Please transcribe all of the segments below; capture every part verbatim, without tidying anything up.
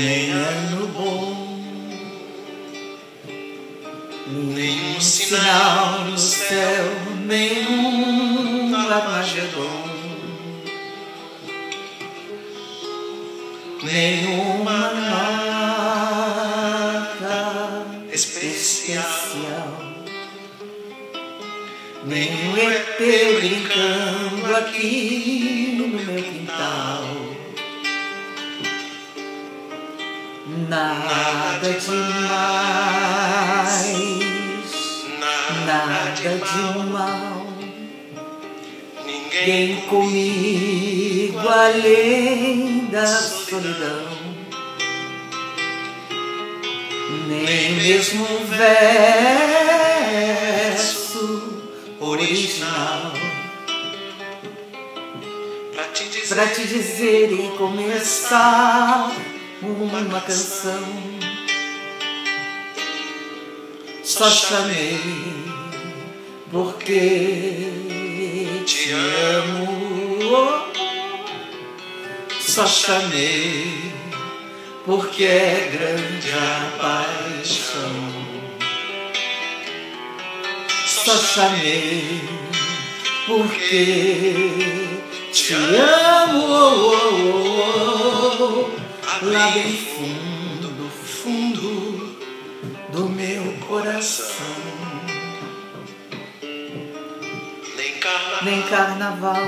nem ano bom, nenhum sinal no céu, nenhum Armagedon, nenhuma nota especial, nenhum E T brincando aqui no meu quintal. Nada demais, nada de mal, ninguém comigo além da solidão, nem mesmo um verso original pra te dizer e começar uma canção. Só chamei porque te amo, só chamei porque é grande a paixão. Só chamei porque te amo, oh, oh, oh, lá bem fundo, do fundo do meu coração. Nem carnaval, nem, carnaval,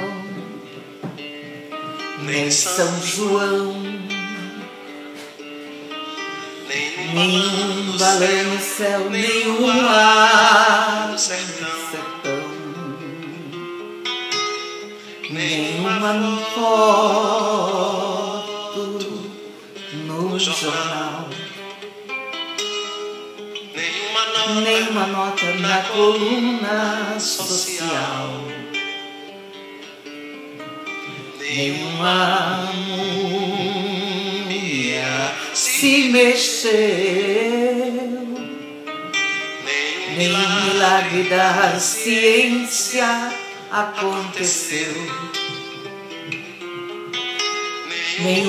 nem São João, nenhum balão no céu, nenhum ar no sertão, nenhuma foto no jornal, nenhuma nota na coluna social, nenhuma múmia se mexeu, nenhum milagre da ciência aconteceu, nenhum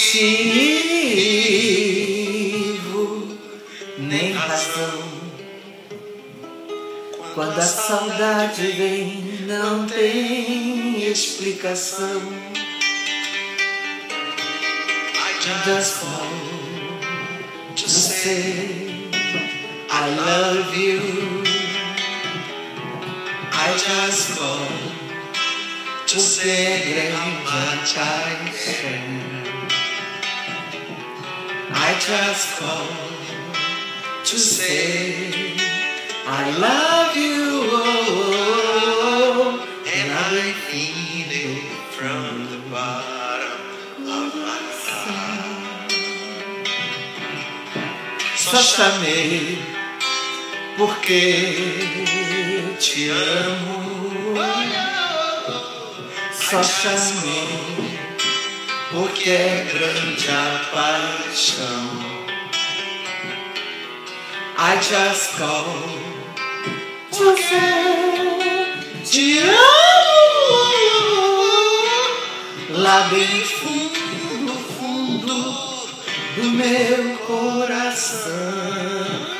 motivo, nem razão. Quando a saudade vem, não tem explicação. I just know to say I love you. I just go to say how much I care. I just go to say I love you, oh, and I feel it from the bottom of my heart. Só chamei porque te amo, só chamei porque é grande a paixão. I just call to say te amo, lá bem fundo, fundo do meu coração.